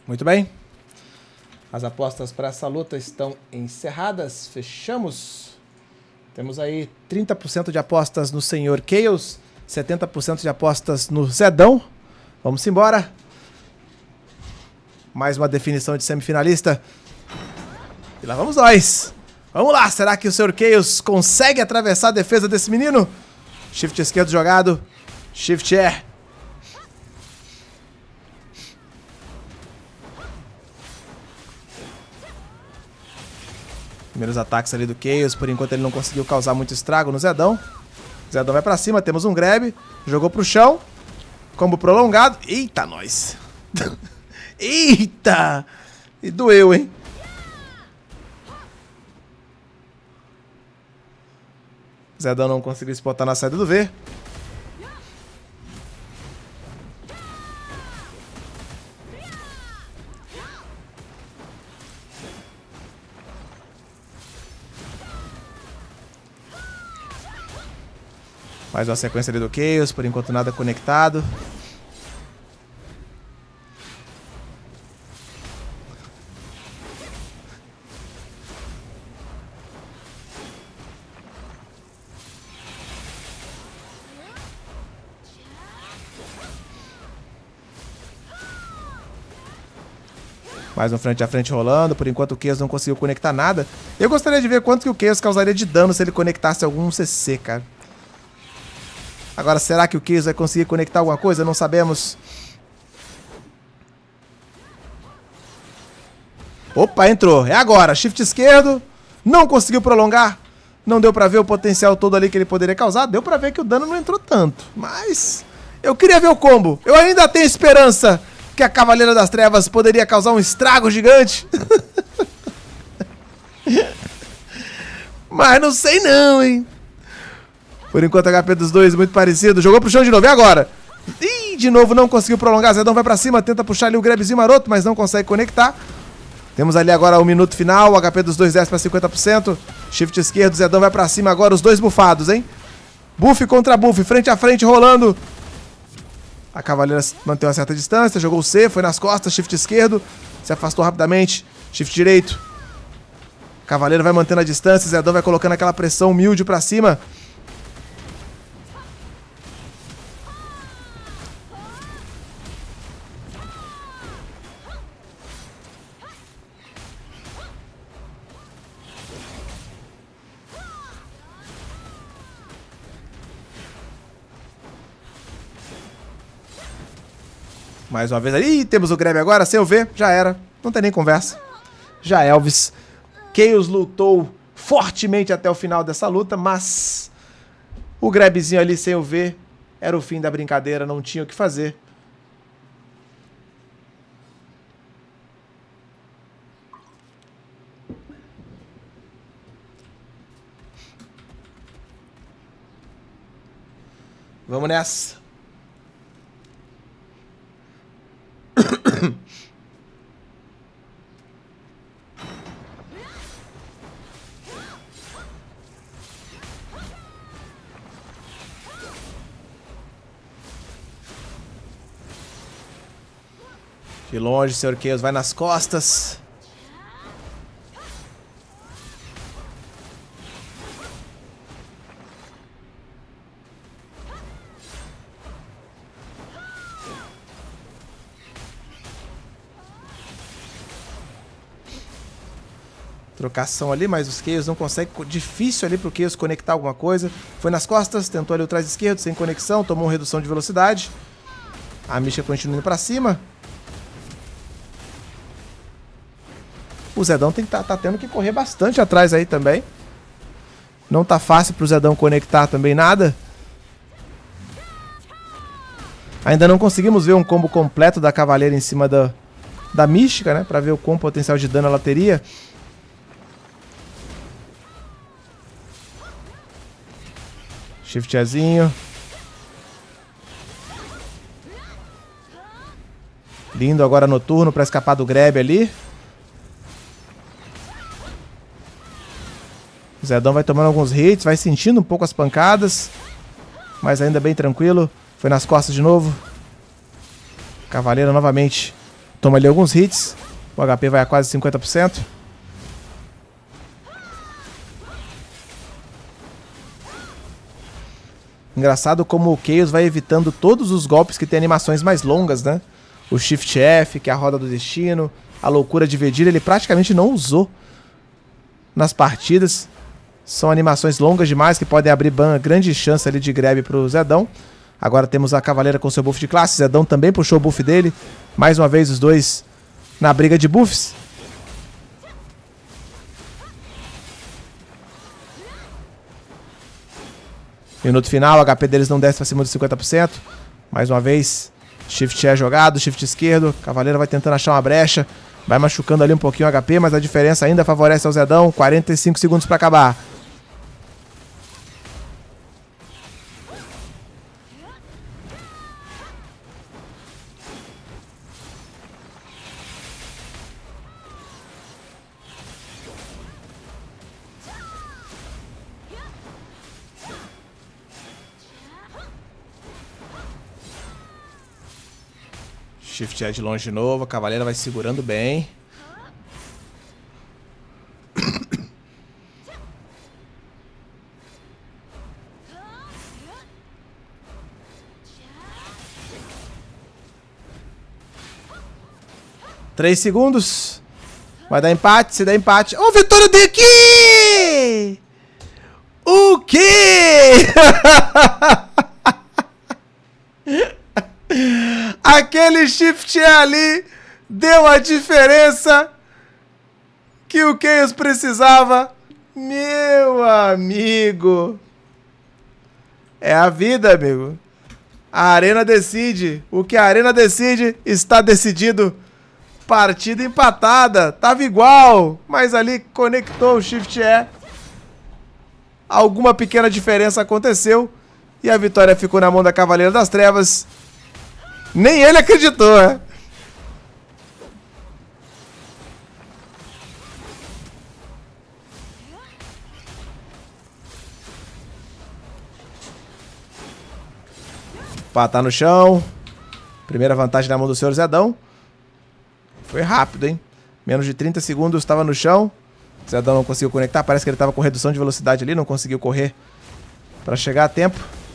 Muito bem. As apostas para essa luta estão encerradas. Fechamos. Temos aí 30% de apostas no Senhor Chaos, 70% de apostas no Zedão. Vamos embora. Mais uma definição de semifinalista. E lá vamos nós. Vamos lá, será que o Senhor Chaos consegue atravessar a defesa desse menino? Shift esquerdo jogado. Shift Air. Primeiros ataques ali do Chaos, por enquanto ele não conseguiu causar muito estrago no Zedão. Zedão vai pra cima, temos um grab. Jogou pro chão. Combo prolongado. Eita, nós. Eita! E doeu, hein? Zedão não conseguiu spotar na saída do V. Mais uma sequência ali do Chaos, por enquanto nada conectado. Mais um frente a frente rolando, por enquanto o Chaos não conseguiu conectar nada. Eu gostaria de ver quanto que o Chaos causaria de dano se ele conectasse algum CC, cara. Agora, será que o Chaos vai conseguir conectar alguma coisa? Não sabemos. Opa, entrou. É agora. Shift esquerdo. Não conseguiu prolongar. Não deu pra ver o potencial todo ali que ele poderia causar. Deu pra ver que o dano não entrou tanto. Mas eu queria ver o combo. Eu ainda tenho esperança que a Cavaleira das Trevas poderia causar um estrago gigante. Mas não sei não, hein. Por enquanto, HP dos dois muito parecido. Jogou pro chão de novo. E agora? Ih, de novo não conseguiu prolongar. Zedão vai pra cima. Tenta puxar ali o grabzinho maroto, mas não consegue conectar. Temos ali agora o minuto final. O HP dos dois desce pra 50%. Shift esquerdo. Zedão vai pra cima agora. Os dois bufados, hein? Buff contra buff. Frente a frente rolando. A Cavaleira manteve uma certa distância. Jogou o C. Foi nas costas. Shift esquerdo. Se afastou rapidamente. Shift direito. Cavaleiro vai mantendo a distância. Zedão vai colocando aquela pressão humilde pra cima. Mais uma vez ali. Ih, temos o grab agora. Sem o V. Já era. Não tem nem conversa. Já Elvis. Chaos lutou fortemente até o final dessa luta, mas o grabzinho ali sem o V era o fim da brincadeira. Não tinha o que fazer. Vamos nessa. De longe, o Sr. Chaos vai nas costas. Trocação ali, mas os Chaos não conseguem. Difícil ali pro Chaos conectar alguma coisa. Foi nas costas, tentou ali o trás esquerdo, sem conexão, tomou uma redução de velocidade. A Misha continua indo pra cima. O Zedão tá tendo que correr bastante atrás aí também. Não tá fácil pro Zedão conectar também nada. Ainda não conseguimos ver um combo completo da Cavaleira em cima da Mística, né? Pra ver o quão potencial de dano ela teria. Shiftzinho. Lindo agora noturno pra escapar do grab ali. O Zedão vai tomando alguns hits, vai sentindo um pouco as pancadas. Mas ainda bem tranquilo. Foi nas costas de novo. Cavaleira novamente Toma ali alguns hits. O HP vai a quase 50%. Engraçado como o Chaos vai evitando todos os golpes que tem animações mais longas, né? O Shift F, que é a roda do destino. A loucura de Vedilha, ele praticamente não usou nas partidas. São animações longas demais que podem abrir grande chance ali de grab pro Zedão. Agora temos a Cavaleira com seu buff de classe. Zedão também puxou o buff dele. Mais uma vez os dois na briga de buffs. Minuto final, o HP deles não desce pra cima de 50%. Mais uma vez, Shift é jogado, Shift esquerdo. Cavaleiro vai tentando achar uma brecha. Vai machucando ali um pouquinho o HP, mas a diferença ainda favorece ao Zedão. 45 segundos pra acabar. Shift é de longe de novo, a Cavaleira vai segurando bem. Três segundos. Vai dar empate, se der empate. Ô, vitória daqui! O quê? Aquele Shift ali deu a diferença que o Chaos precisava. Meu amigo. É a vida, amigo. A Arena decide. O que a Arena decide está decidido. Partida empatada. Tava igual, mas ali conectou o Shift E. Alguma pequena diferença aconteceu e a vitória ficou na mão da Cavaleira das Trevas. Nem ele acreditou, né? Pá, tá no chão. Primeira vantagem na mão do Sr. Zedão. Foi rápido, hein? Menos de 30 segundos, estava no chão. Zedão não conseguiu conectar. Parece que ele estava com redução de velocidade ali. Não conseguiu correr para chegar a tempo.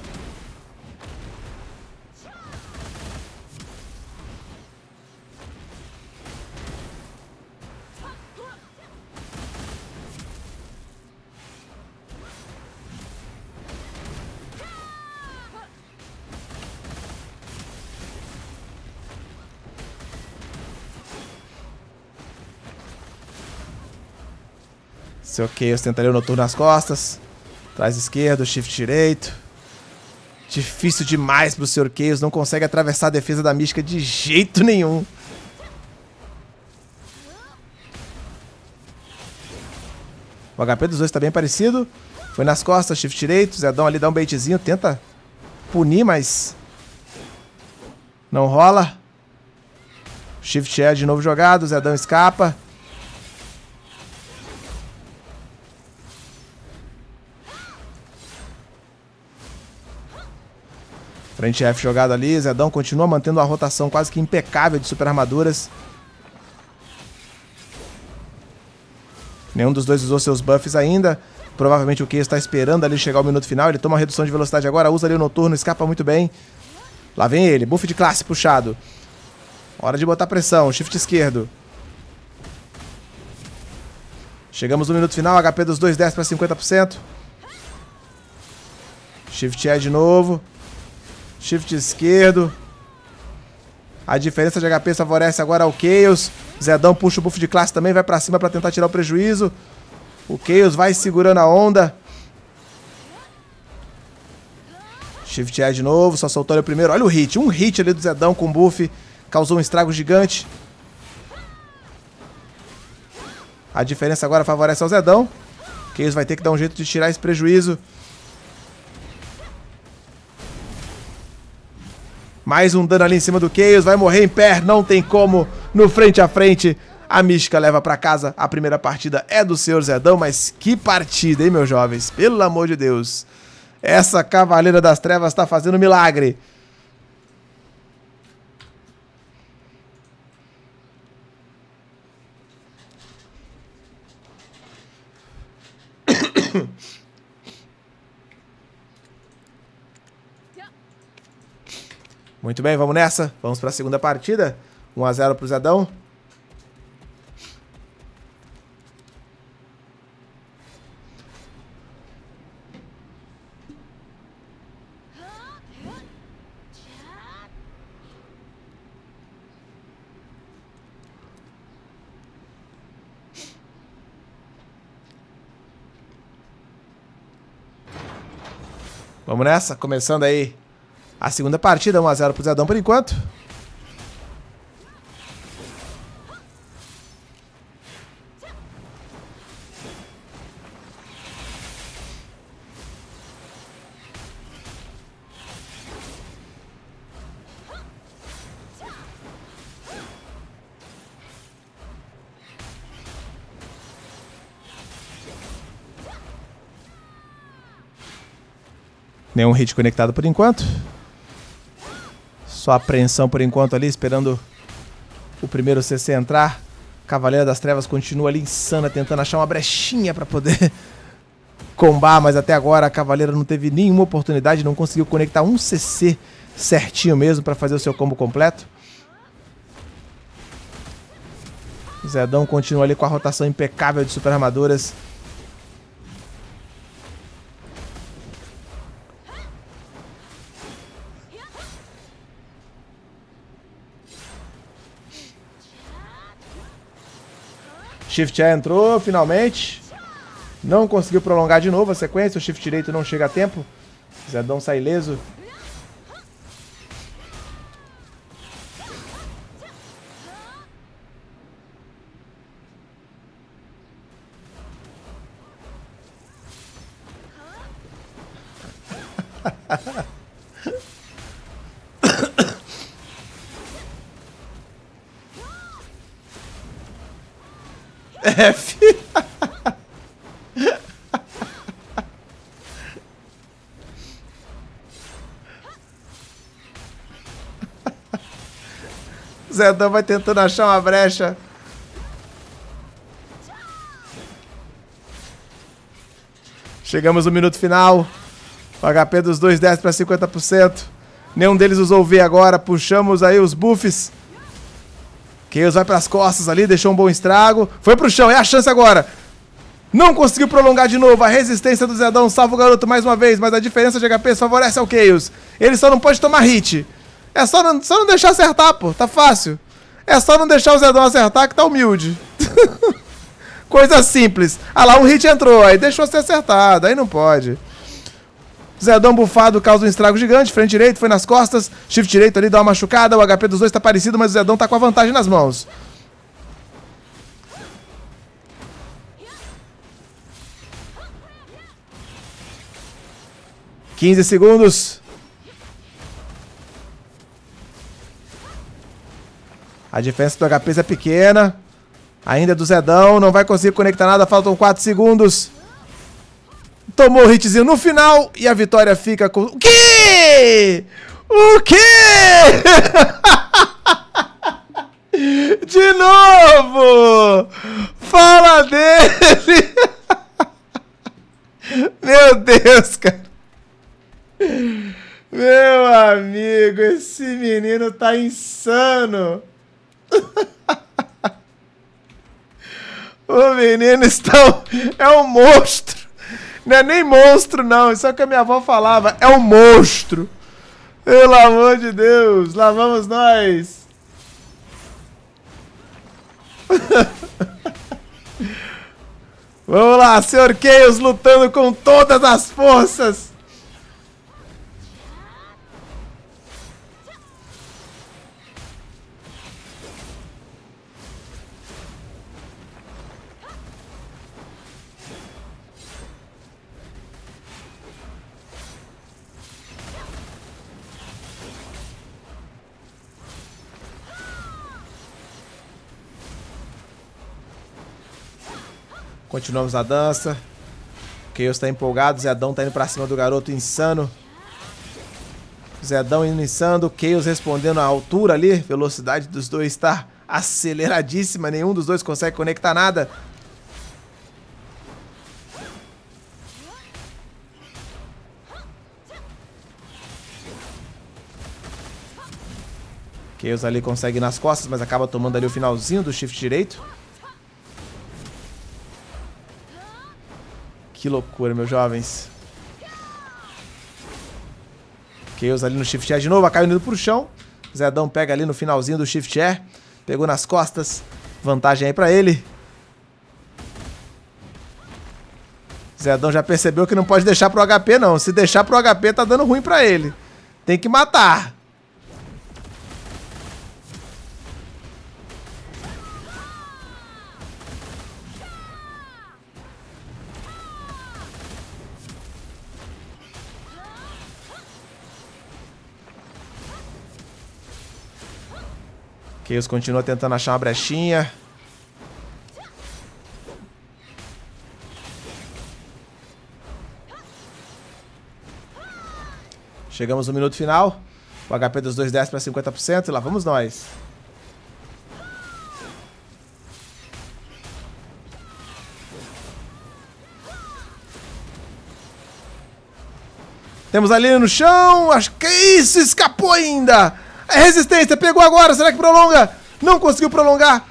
Seu Chaos tentaria o noturno nas costas. Trás esquerdo, shift direito. Difícil demais pro Sr. Chaos. Não consegue atravessar a defesa da Mística de jeito nenhum. O HP dos dois tá bem parecido. Foi nas costas, shift direito. Zedão ali dá um baitzinho. Tenta punir, mas não rola. Shift é de novo jogado. Zedão escapa. Frente F jogado ali, Zedão continua mantendo a rotação quase que impecável de super armaduras. Nenhum dos dois usou seus buffs ainda. Provavelmente o Chaos está esperando ali chegar ao minuto final. Ele toma uma redução de velocidade agora, usa ali o noturno, escapa muito bem. Lá vem ele, buff de classe puxado. Hora de botar pressão, shift esquerdo. Chegamos no minuto final, HP dos dois desce para 50%. Shift E de novo. Shift esquerdo. A diferença de HP favorece agora ao Chaos. Zedão puxa o buff de classe também, vai pra cima pra tentar tirar o prejuízo. O Chaos vai segurando a onda. Shift E de novo, só soltou ele o primeiro. Olha o hit, um hit ali do Zedão com buff. Causou um estrago gigante. A diferença agora favorece ao Zedão. O Chaos vai ter que dar um jeito de tirar esse prejuízo. Mais um dano ali em cima do Chaos, vai morrer em pé, não tem como, no frente a frente, a Mística leva pra casa, a primeira partida é do Sr. Zedão, mas que partida, hein, meus jovens, pelo amor de Deus, essa Cavaleira das Trevas tá fazendo milagre. Muito bem, vamos nessa. Vamos para a segunda partida. 1 a 0 pro Zedão. Vamos nessa, começando aí a segunda partida, 1 a 0 pro Zedão por enquanto. Nenhum hit conectado por enquanto. Só apreensão por enquanto ali, esperando o primeiro CC entrar. Cavaleira das Trevas continua ali insana, tentando achar uma brechinha pra poder combar, mas até agora a Cavaleira não teve nenhuma oportunidade, não conseguiu conectar um CC certinho mesmo pra fazer o seu combo completo. Zedão continua ali com a rotação impecável de super armaduras. Shift A entrou, finalmente. Não conseguiu prolongar de novo a sequência. O Shift direito não chega a tempo. Zedão sai ileso. F. Zedão vai tentando achar uma brecha. Chegamos no minuto final. O HP dos dois desce para 50%. Nenhum deles usou o V agora. Puxamos aí os buffs. Chaos vai pras costas ali, deixou um bom estrago. Foi pro chão, é a chance agora. Não conseguiu prolongar de novo. A resistência do Zedão salva o garoto mais uma vez, mas a diferença de HP favorece ao Chaos. Ele só não pode tomar hit. É só não deixar acertar, pô. Tá fácil. É só não deixar o Zedão acertar que tá humilde. Coisa simples. Ah lá, um hit entrou, aí deixou ser acertado. Aí não pode. Zedão bufado causa um estrago gigante. Frente direito, foi nas costas. Shift direito ali, dá uma machucada. O HP dos dois tá parecido, mas o Zedão tá com a vantagem nas mãos. $15 segundos. A diferença do HP é pequena. Ainda é do Zedão. Não vai conseguir conectar nada. Faltam 4 segundos. Tomou o hitzinho no final. E a vitória fica com... O quê? O quê? De novo! Fala dele! Meu Deus, cara. Meu amigo, esse menino tá insano. O menino está... É um monstro. Não é nem monstro, não. Isso é o que a minha avó falava. É um monstro. Pelo amor de Deus. Lá vamos nós. Vamos lá, Sr. Chaos lutando com todas as forças. Continuamos a dança. Chaos tá empolgado. Zedão tá indo pra cima do garoto insano. Zedão indo insano. Chaos respondendo à altura ali. Velocidade dos dois tá aceleradíssima. Nenhum dos dois consegue conectar nada. Chaos ali consegue ir nas costas, mas acaba tomando ali o finalzinho do shift direito. Que loucura, meus jovens. Chaos ali no shift air de novo, caiu indo pro chão. Zedão pega ali no finalzinho do shift air. Pegou nas costas. Vantagem aí pra ele. Zedão já percebeu que não pode deixar pro HP, não. Se deixar pro HP, tá dando ruim pra ele. Tem que matar. Chaos continua tentando achar uma brechinha. Chegamos no minuto final. O HP dos dois desce para 50% e lá vamos nós. Temos ali no chão. Acho que isso, escapou ainda. É resistência, pegou agora. Será que prolonga? Não conseguiu prolongar.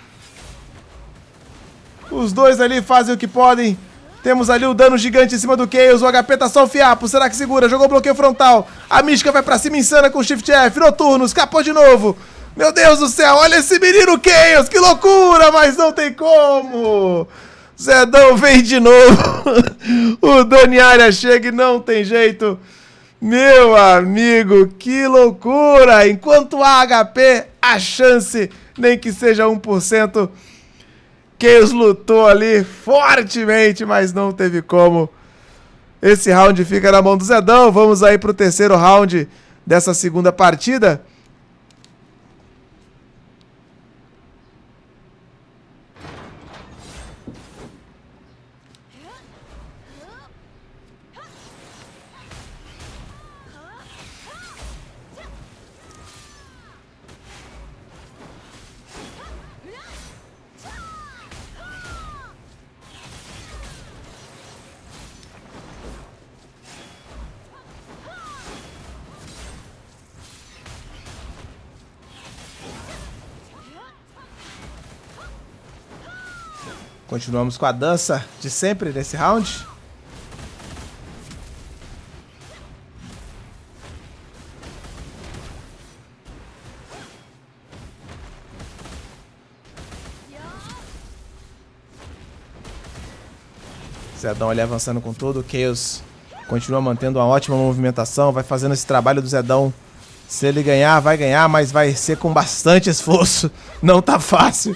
Os dois ali fazem o que podem. Temos ali o dano gigante em cima do Chaos. O HP tá só o fiapo. Será que segura? Jogou bloqueio frontal. A Mística vai pra cima insana com o Shift F. Noturno, escapou de novo. Meu Deus do céu, olha esse menino Chaos. Que loucura, mas não tem como. Zedão vem de novo. O Doniária chega e não tem jeito. Meu amigo, que loucura. Enquanto há HP, a chance, nem que seja 1%. Chaos lutou ali fortemente, mas não teve como. Esse round fica na mão do Zedão. Vamos aí pro terceiro round dessa segunda partida. Continuamos com a dança de sempre nesse round. Zedão ali avançando com tudo. O Chaos continua mantendo uma ótima movimentação. Vai fazendo esse trabalho do Zedão. Se ele ganhar, vai ganhar, mas vai ser com bastante esforço. Não tá fácil.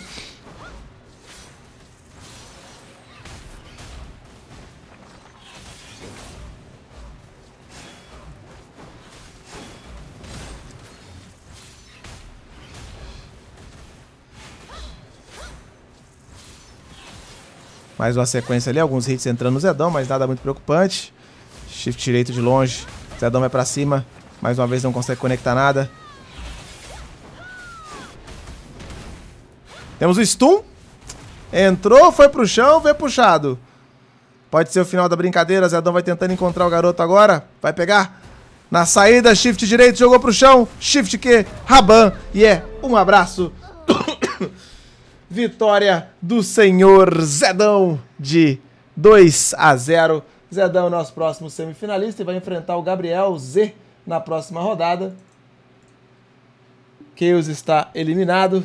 Mais uma sequência ali, alguns hits entrando no Zedão, mas nada muito preocupante. Shift direito de longe. Zedão vai pra cima. Mais uma vez não consegue conectar nada. Temos o stun. Entrou, foi pro chão, veio puxado. Pode ser o final da brincadeira. Zedão vai tentando encontrar o garoto agora. Vai pegar. Na saída, shift direito, jogou pro chão. Shift Q, Raban. E é um abraço. Vitória do senhor Zedão de 2-0. Zedão é o nosso próximo semifinalista e vai enfrentar o Gabriel Z na próxima rodada. Chaos está eliminado.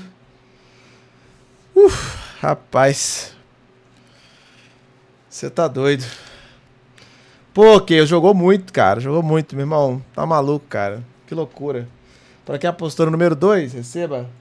Rapaz. Você tá doido. Pô, Chaos jogou muito, cara. Jogou muito, meu irmão. Tá maluco, cara. Que loucura. Pra quem apostou no número 2, receba